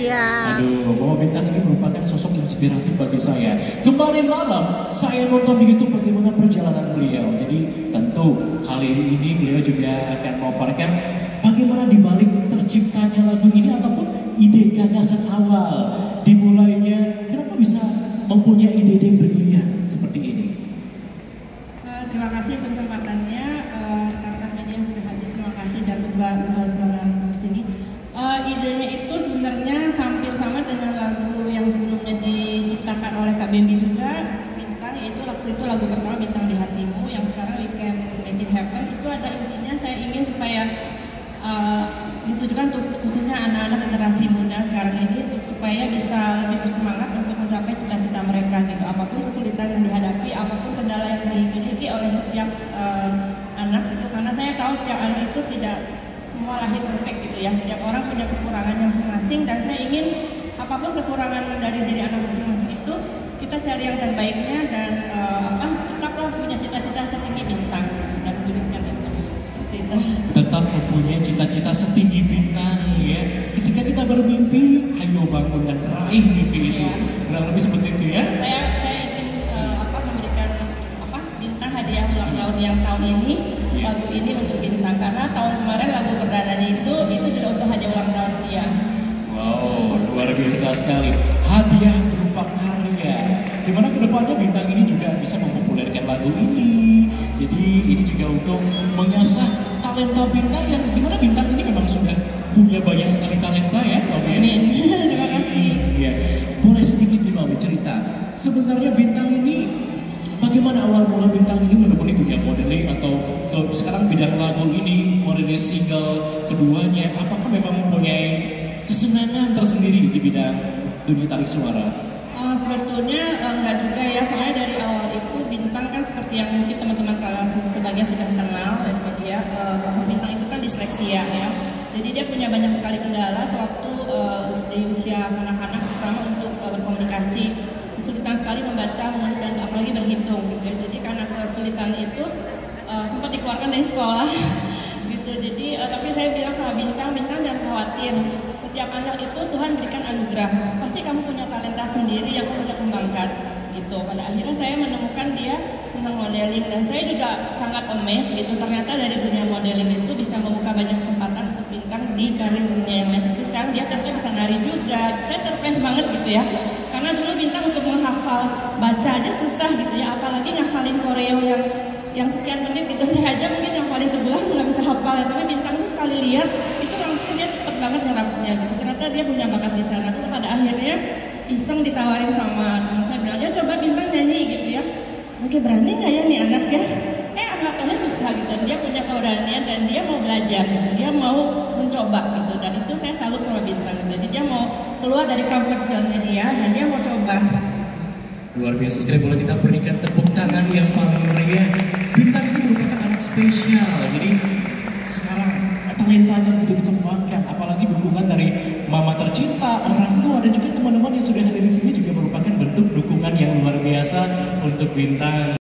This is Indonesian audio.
siang. Aduh, Mama Bintang ini merupakan sosok inspiratif bagi saya. Kemarin malam saya nonton di YouTube bagaimana perjalanan beliau. Jadi tentu kali ini beliau juga akan memaparkan bagaimana dibalik terciptanya lagu ini ataupun ide gagasan awal dimulainya. Kenapa bisa mempunyai ide brilian seperti ini? Terima kasih untuk kesempatannya, rekan-rekan media yang sudah hadir. Terima kasih dan juga sekolah sini. Idenya itu sebenarnya hampir sama dengan lagu yang sebelumnya diciptakan oleh Kak Bambi juga, Bintang, yaitu waktu itu lagu pertama Bintang di Hatimu, yang sekarang We Can Make It Happen. Itu ada intinya saya ingin supaya ditujukan untuk khususnya anak-anak generasi muda sekarang ini supaya bisa lebih bersemangat untuk mencapai cita-cita mereka gitu. Apapun kesulitan yang dihadapi, apapun kendala yang dimiliki oleh setiap anak itu, karena saya tahu setiap anak itu tidak semua lahir perfect gitu ya. Setiap orang punya kekurangannya masing-masing dan saya ingin apapun kekurangan dari diri anak masing-masing itu kita cari yang terbaiknya dan tetaplah punya cita-cita setinggi bintang dan wujudkan itu. Seperti itu. Tetap mempunyai cita-cita setinggi bintang ya. Ketika kita bermimpi, ayo bangun dan raih mimpi itu. Kurang lebih seperti itu ya. Saya ingin memberikan bintang hadiah ulang tahun yang tahun ini. Lagu ini untuk Bintang karena tahun kemarin lagu perdananya itu juga untuk hadiah ulang tahun dia. Wow, luar biasa sekali. Hadiah berupa karya. Dimana kedepannya Bintang ini juga bisa mempopulerkan lagu ini. Jadi ini juga untuk mengasah talenta Bintang yang dimana Bintang ini memang sudah punya banyak sekali talenta ya, Mami. Amin. Terima kasih. Ya, boleh sedikit nih Mami cerita. Sebenarnya Bintang ini bagaimana awal mula Bintang ini menekuni dunia modeling atau sekarang bidang lagu ini modeling single keduanya? Apakah memang mempunyai kesenangan tersendiri di bidang dunia tarik suara? Sebetulnya enggak juga ya, soalnya dari awal itu Bintang kan seperti yang mungkin teman-teman kalian sebagian sudah kenal dari media bahwa Bintang itu kan disleksia ya. Jadi dia punya banyak sekali kendala sewaktu di usia kanak-kanak, terutama untuk berkomunikasi. Kesulitan sekali membaca, menulis dan apalagi berhitung gitu ya. Jadi karena kesulitan itu sempat dikeluarkan dari sekolah gitu. Jadi tapi saya bilang sama Bintang jangan khawatir. Setiap anak itu Tuhan berikan anugerah. Pasti kamu punya talenta sendiri yang kamu bisa kembangkan gitu. Pada akhirnya saya menemukan dia senang modeling dan saya juga sangat amazed gitu. Ternyata dari dunia modeling itu bisa membuka banyak kesempatan untuk Bintang di karir dunia yang lain. Seperti sekarang dia ternyata bisa nari juga. Saya surprise banget gitu ya. Karena dulu Bintang untuk menghafal baca aja susah gitu ya, apalagi ngafalin koreo yang sekian menit gitu. Saya aja mungkin yang paling sebelah nggak bisa hafal, tapi Bintang itu sekali lihat itu langsung dia cepet banget nyerapnya gitu. Ternyata dia punya bakat di sana. Terus pada akhirnya iseng ditawarin sama teman saya, bilang, ya coba Bintang nyanyi gitu ya. Oke, berani nggak ya nih anak ya? Anak-anaknya bisa gitu. Dia punya keberanian dan dia mau belajar, dia mau mencoba gitu. Dan itu saya salut sama Bintang gitu. Jadi dia mau keluar dari comfort zone-nya dia dan dia mau coba. Luar biasa sekali, boleh kita berikan tepuk tangan yang paling meriah. Bintang ini merupakan anak spesial. Jadi sekarang talentanya begitu dikembangkan, apalagi dukungan dari mama tercinta, orang tua dan juga teman-teman yang sudah hadir di sini juga merupakan bentuk dukungan yang luar biasa untuk Bintang.